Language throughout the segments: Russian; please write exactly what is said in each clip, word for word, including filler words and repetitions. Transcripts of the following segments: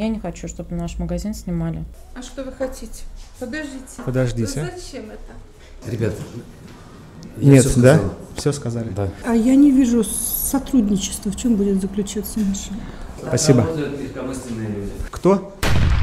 Я не хочу, чтобы наш магазин снимали. А что вы хотите? Подождите. Подождите. Ну, зачем это? Ребят, нет, все да? Все сказали. Да. А я не вижу сотрудничества. В чем будет заключаться наше? Спасибо. Кто?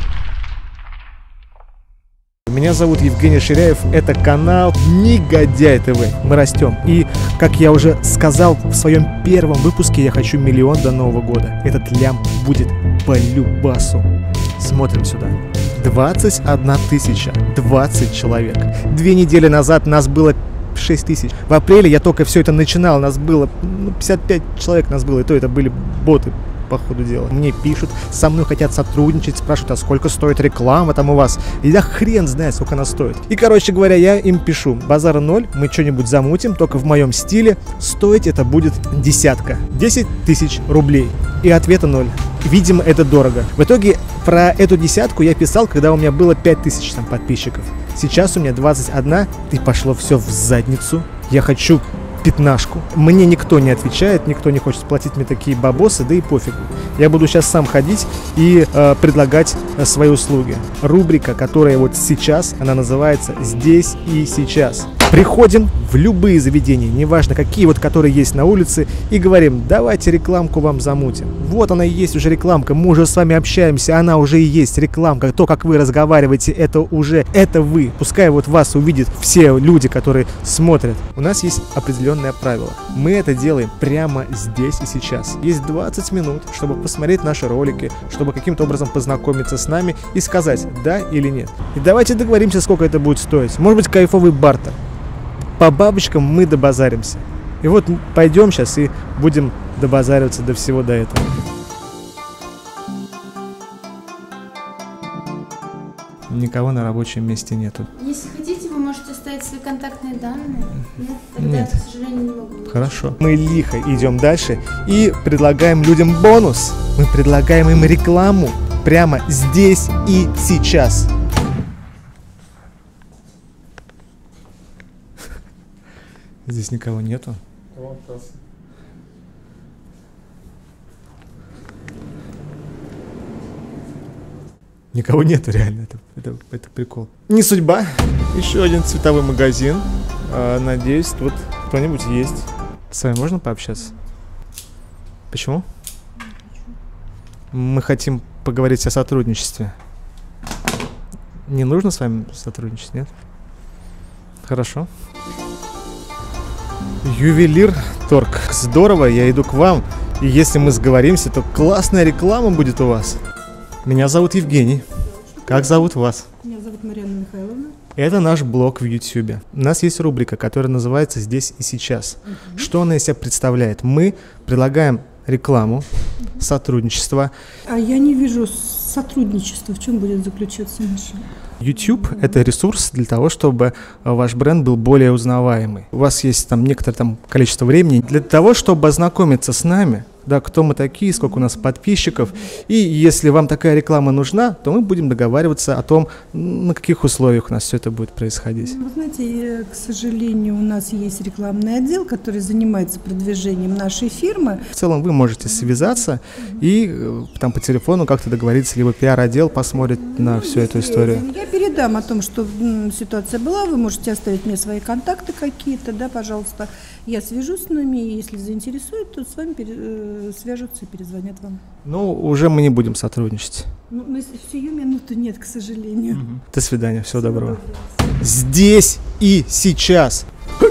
Меня зовут Евгений Ширяев, это канал Негодяй ТВ. Мы растем. И, как я уже сказал в своем первом выпуске, я хочу миллион до Нового года. Этот лям будет по любасу. Смотрим сюда. двадцать одна тысяча, двадцать человек. Две недели назад нас было шесть тысяч. В апреле я только все это начинал, нас было ну, пятьдесят пять человек нас было, и то это были боты. По ходу дела. Мне пишут, со мной хотят сотрудничать, спрашивают, а сколько стоит реклама там у вас? И я хрен знает, сколько она стоит. И, короче говоря, я им пишу, базара ноль, мы что-нибудь замутим, только в моем стиле. Стоить это будет десятка. десять тысяч рублей. И ответа ноль. Видимо, это дорого. В итоге про эту десятку я писал, когда у меня было пять тысяч там подписчиков. Сейчас у меня двадцать одна, и пошло все в задницу. Я хочу пятнашку. Мне никто не отвечает, никто не хочет платить мне такие бабосы, да и пофигу. Я буду сейчас сам ходить и э, предлагать э, свои услуги. Рубрика, которая вот сейчас, она называется «Здесь и сейчас». Приходим в любые заведения, неважно какие, вот которые есть на улице, и говорим, давайте рекламку вам замутим. Вот она и есть уже рекламка, мы уже с вами общаемся, она уже и есть рекламка. То, как вы разговариваете, это уже, это вы. Пускай вот вас увидят все люди, которые смотрят. У нас есть определенное правило. Мы это делаем прямо здесь и сейчас. Есть двадцать минут, чтобы посмотреть наши ролики, чтобы каким-то образом познакомиться с нами и сказать, да или нет. И давайте договоримся, сколько это будет стоить. Может быть, кайфовый бартер. По бабочкам мы добазаримся. И вот пойдем сейчас и будем добазариваться до всего до этого. Никого на рабочем месте нету. Если хотите, вы можете оставить свои контактные данные. Нет, тогда, Нет. к сожалению, не могу. Хорошо. Мы лихо идем дальше и предлагаем людям бонус. Мы предлагаем им рекламу прямо здесь и сейчас. Здесь никого нету. Никого нету, реально. Это, это, это прикол. Не судьба. Еще один цветовой магазин. А, надеюсь, тут кто-нибудь есть. С вами можно пообщаться? Почему? Мы хотим поговорить о сотрудничестве. Не нужно с вами сотрудничать, нет? Хорошо. Ювелир Торг. Здорово, я иду к вам. И если мы сговоримся, то классная реклама будет у вас. Меня зовут Евгений. Как зовут вас? Меня зовут Марьяна Михайловна. Это наш блог в Ютубе. У нас есть рубрика, которая называется «Здесь и сейчас». Uh-huh. Что она из себя представляет? Мы предлагаем рекламу, uh-huh. сотрудничество. А я не вижу сотрудничества. В чем будет заключаться наше? YouTube – это ресурс для того, чтобы ваш бренд был более узнаваемый. У вас есть там некоторое там количество времени для того, чтобы ознакомиться с нами, да, кто мы такие, сколько у нас подписчиков. И если вам такая реклама нужна, то мы будем договариваться о том, на каких условиях у нас все это будет происходить. Вы знаете, к сожалению, у нас есть рекламный отдел, который занимается продвижением нашей фирмы. В целом вы можете связаться и там по телефону как-то договориться, либо пиар-отдел посмотрит на всю эту историю. Я передам о том, что ситуация была, вы можете оставить мне свои контакты какие-то, да, пожалуйста. Я свяжусь с ними, и если заинтересует, то с вами пере, э, свяжутся и перезвонят вам. Ну, уже мы не будем сотрудничать. Ну, но сию минуту нет, к сожалению. Угу. До свидания, всего, всего доброго. доброго. Здесь и сейчас.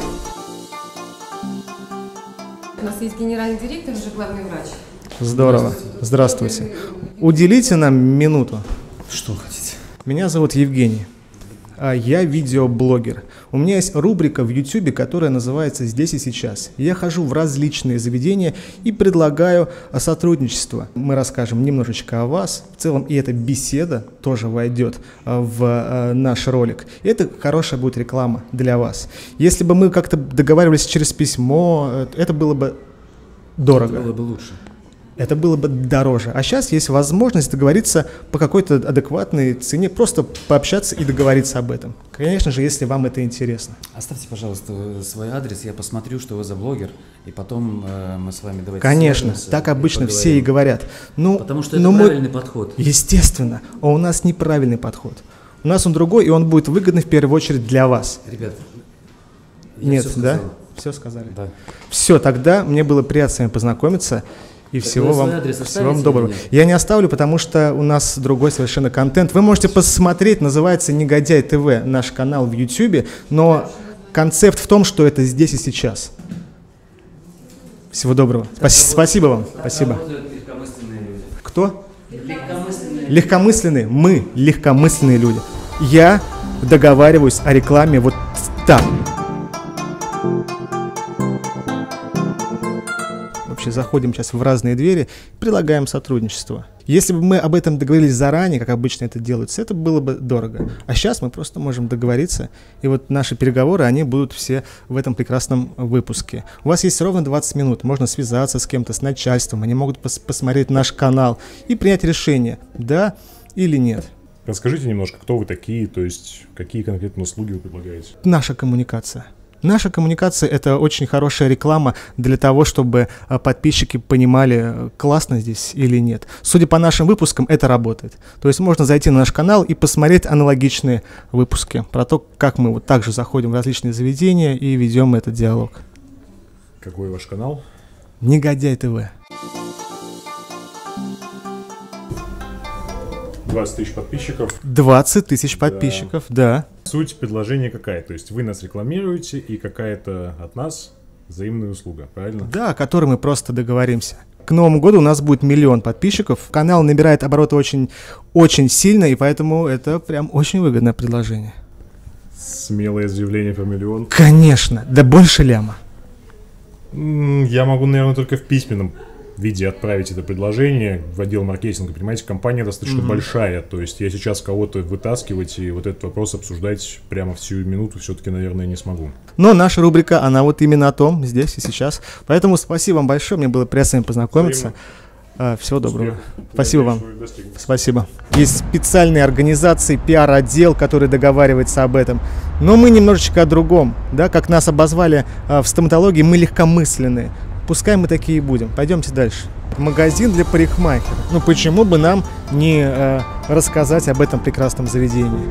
У нас есть генеральный директор, уже главный врач. Здорово. Здравствуйте. Уделите нам минуту. Что хотите? Меня зовут Евгений. А я видеоблогер. У меня есть рубрика в YouTube, которая называется «Здесь и сейчас». Я хожу в различные заведения и предлагаю сотрудничество. Мы расскажем немножечко о вас. В целом и эта беседа тоже войдет в наш ролик. И это хорошая будет реклама для вас. Если бы мы как-то договаривались через письмо, это было бы дорого. Это было бы лучше. Это было бы дороже. А сейчас есть возможность договориться по какой-то адекватной цене, просто пообщаться и договориться об этом. Конечно же, если вам это интересно. Оставьте, пожалуйста, свой адрес, я посмотрю, что вы за блогер, и потом э, мы с вами давайте Конечно, так обычно и все и говорят. Ну, Потому что это правильный мы... подход. Естественно, а у нас неправильный подход. У нас он другой, и он будет выгодный в первую очередь для вас. Ребят, я Нет, все да? сказал. Все сказали? Да. Все, тогда мне было приятно с вами познакомиться. И Так всего вы свой вам, адрес всего вам оставите доброго. или нет? Я не оставлю, потому что у нас другой совершенно контент. Вы можете посмотреть, называется «Негодяй ТВ», наш канал в YouTube, но концепт в том, что это здесь и сейчас. Всего доброго. Спа- спасибо вам. Спасибо. Легкомысленные люди. Кто? Легкомысленные. Легкомысленные. Мы легкомысленные люди. Я договариваюсь о рекламе вот так. Вообще заходим сейчас в разные двери, предлагаем сотрудничество. Если бы мы об этом договорились заранее, как обычно это делается, это было бы дорого. А сейчас мы просто можем договориться, и вот наши переговоры, они будут все в этом прекрасном выпуске. У вас есть ровно двадцать минут, можно связаться с кем-то, с начальством, они могут пос- посмотреть наш канал и принять решение, да или нет. Расскажите немножко, кто вы такие, то есть какие конкретно услуги вы предлагаете? Наша коммуникация. Наша коммуникация – это очень хорошая реклама для того, чтобы а, подписчики понимали, а, классно здесь или нет. Судя по нашим выпускам, это работает. То есть можно зайти на наш канал и посмотреть аналогичные выпуски про то, как мы вот также заходим в различные заведения и ведем этот диалог. Какой ваш канал? Негодяй ТВ. двадцать тысяч подписчиков. двадцать тысяч подписчиков, да. Суть предложения какая? То есть вы нас рекламируете, и какая-то от нас взаимная услуга, правильно? Да, о которой мы просто договоримся. К Новому году у нас будет миллион подписчиков. Канал набирает обороты очень, очень сильно, и поэтому это прям очень выгодное предложение. Смелое заявление про миллион. Конечно, да больше ляма. М, Я могу, наверное, только в письменном виде отправить это предложение в отдел маркетинга. Понимаете, компания достаточно Мгм. большая, то есть я сейчас кого-то вытаскивать и вот этот вопрос обсуждать прямо в сию минуту все-таки, наверное, не смогу. Но наша рубрика, она вот именно о том, здесь и сейчас. Поэтому спасибо вам большое, мне было приятно с вами познакомиться. А, Всего доброго. Успехов. Спасибо Надеюсь, вам. вы достигнете. Спасибо. Есть специальные организации, пиар-отдел, который договаривается об этом. Но мы немножечко о другом. Да? Как нас обозвали а, в стоматологии, мы легкомысленные. Пускай мы такие и будем. Пойдемте дальше. Магазин для парикмахера. Ну почему бы нам не э, рассказать об этом прекрасном заведении?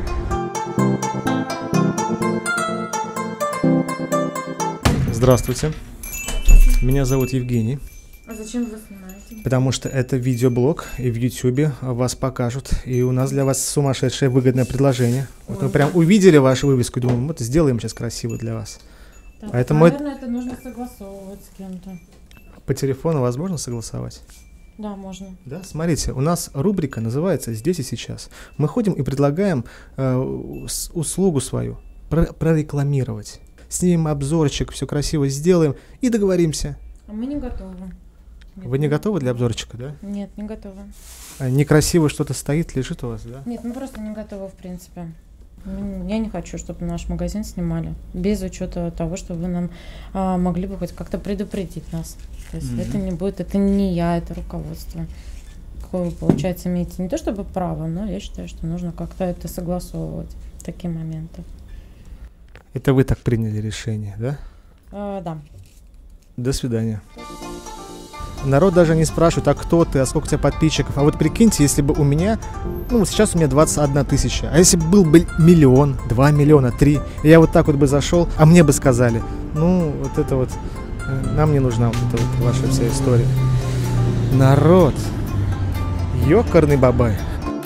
Здравствуйте. Меня зовут Евгений. А зачем вы снимаете? Потому что это видеоблог, и в Ютубе вас покажут. И у нас для вас сумасшедшее выгодное предложение. Вот мы прям увидели вашу вывеску и думаем, вот сделаем сейчас красиво для вас. Так, Поэтому наверное, это нужно согласовывать с кем-то. По телефону возможно согласовать? Да, можно. Да, смотрите, у нас рубрика называется «Здесь и сейчас». Мы ходим и предлагаем э, с- услугу свою про- прорекламировать. Снимем обзорчик, все красиво сделаем и договоримся. А мы не готовы. Нет, Вы не мы- готовы для обзорчика, да? Нет, не готовы. А некрасиво что-то стоит, лежит у вас, да? Нет, мы просто не готовы, в принципе. М, Я не хочу, чтобы наш магазин снимали без учета того, что вы нам а, могли бы хоть как-то предупредить нас. То есть Мгм. это не будет, это не я, это руководство. Какое вы, получается, имеете не то чтобы право, но я считаю, что нужно как-то это согласовывать, такие моменты. Это вы так приняли решение, да? А, да. До свидания. Народ даже не спрашивает, а кто ты, а сколько у тебя подписчиков. А вот прикиньте, если бы у меня, ну вот сейчас у меня двадцать одна тысяча, а если бы был бы миллион, два миллиона, три, и я вот так вот бы зашел, а мне бы сказали, ну вот это вот, э, нам не нужна вот эта вот ваша вся история. Народ, ёкарный бабай.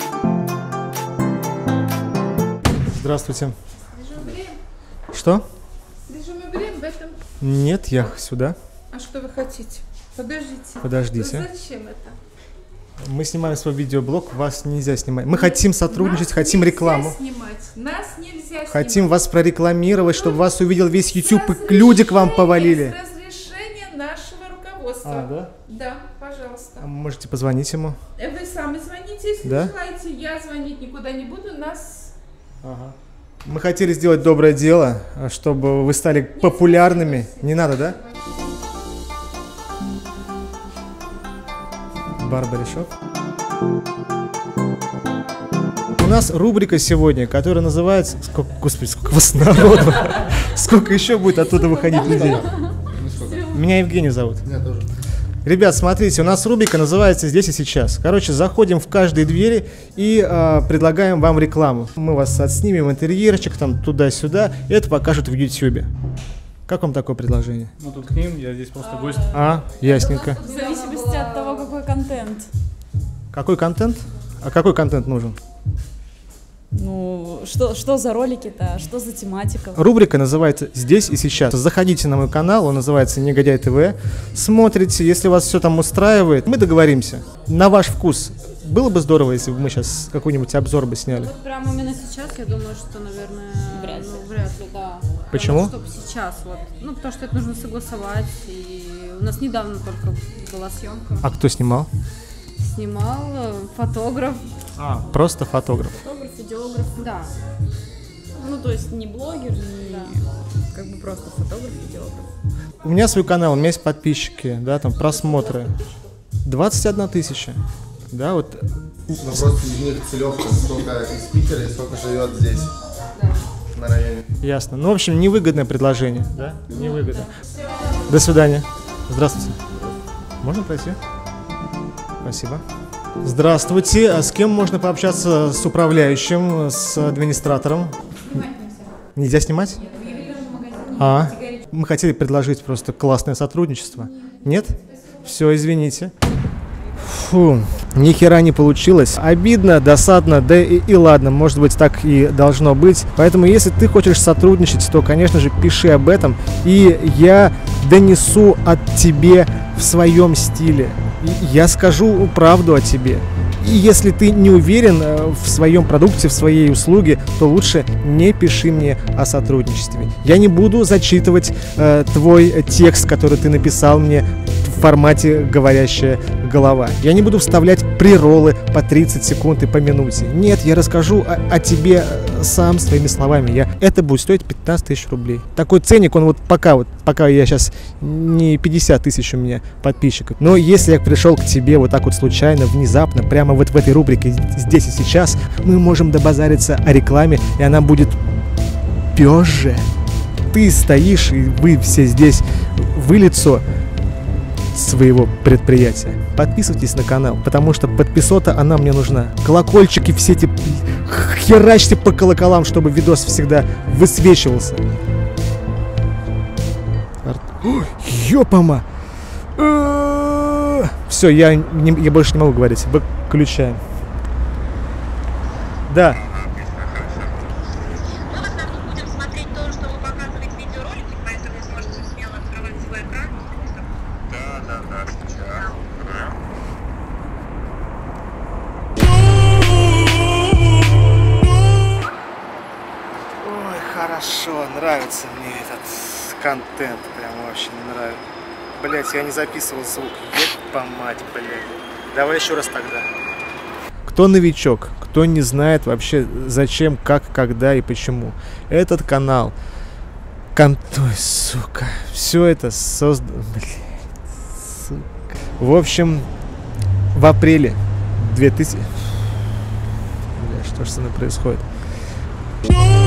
Здравствуйте. Что? Лежим и время в этом. Нет, я сюда. А что вы хотите? Подождите. Подождите. Зачем это? Мы снимаем свой видеоблог, вас нельзя снимать. Мы хотим сотрудничать, Нас хотим нельзя рекламу. Снимать. Нас нельзя Хотим снимать. вас прорекламировать, чтобы вас увидел весь С YouTube, и люди к вам разрешения- повалили. С разрешения нашего руководства. А, да? Да, пожалуйста. А можете позвонить ему? Э, Вы сами звоните, если Да? желаете. Я звонить никуда не буду. Нас... Ага. Мы хотели сделать доброе дело, чтобы вы стали популярными. Не надо, да? Барбершоп. У нас рубрика сегодня, которая называется... Сколько, господи, сколько вас народу. Сколько еще будет оттуда выходить людей? Меня Евгений зовут. Меня тоже. Ребят, смотрите, у нас рубрика называется «Здесь и сейчас». Короче, заходим в каждые двери и э, предлагаем вам рекламу. Мы вас отснимем интерьерчик, там, туда-сюда, и это покажут в Ютьюбе. Как вам такое предложение? Ну тут к ним, я здесь просто гость. А, ясненько. В зависимости от того, какой контент. Какой контент? А какой контент нужен? Ну, что, что за ролики-то, что за тематика? Рубрика называется «Здесь и сейчас». Заходите на мой канал, он называется Негодяй ТВ. Смотрите, если вас все там устраивает, мы договоримся. На ваш вкус. Было бы здорово, если бы мы сейчас какой-нибудь обзор бы сняли. Вот прямо именно сейчас, я думаю, что, наверное, Вряд ли. ну, вряд ли, да. Почему? Чтобы сейчас, вот. Ну, потому что это нужно согласовать. И у нас недавно только была съемка. А кто снимал? Снимал э, фотограф. А, просто фотограф. Фотограф, видеограф. Да. Ну, то есть не блогер, не... Да. Как бы просто фотограф, видеограф. У меня свой канал, у меня есть подписчики, да, там просмотры. двадцать одна тысяча. Да, вот. Вопрос из них целевка, сколько из Питера и сколько живет здесь, Да. на районе. Ясно. Ну, в общем, невыгодное предложение, да? Невыгодно. До свидания. Здравствуйте. Можно пройти? Спасибо. Здравствуйте. А с кем можно пообщаться? С управляющим, с администратором? Нельзя снимать? А, мы хотели предложить просто классное сотрудничество. Нет? Все, извините. Фу, ни хера не получилось. Обидно, досадно, да и, и ладно, может быть, так и должно быть. Поэтому, если ты хочешь сотрудничать, то, конечно же, пиши об этом, и я донесу от тебе в своем стиле. И я скажу правду о тебе. И если ты не уверен в своем продукте, в своей услуге, то лучше не пиши мне о сотрудничестве. Я не буду зачитывать э, твой текст, который ты написал мне в формате «говорящая голова». Я не буду вставлять преролы по тридцать секунд и по минуте. Нет, я расскажу о, о тебе сам своими словами. Я, это будет стоить пятнадцать тысяч рублей. Такой ценник, он вот пока, вот, пока я сейчас не пятьдесят тысяч у меня подписчиков. Но если я пришел к тебе вот так вот случайно, внезапно, прямо вот в этой рубрике «Здесь и сейчас», мы можем добазариться о рекламе, и она будет пёже. Ты стоишь, и вы все здесь в лицо своего предприятия. Подписывайтесь на канал, потому что подписота, она мне нужна. Колокольчики все эти, херачьте по колоколам, чтобы видос всегда высвечивался. Ой, ёпама! Все, я, не, я больше не могу говорить. Выключаем. Да. Хорошо, нравится мне этот контент, прям вообще не нравится. Блять, я не записывал звук, еб мать, блядь. Давай еще раз тогда. Кто новичок, кто не знает вообще зачем, как, когда и почему. Этот канал, кон... Ой, сука, все это создано, блядь, сука. В общем, в апреле две тысячи... Бля, что ж со мной происходит?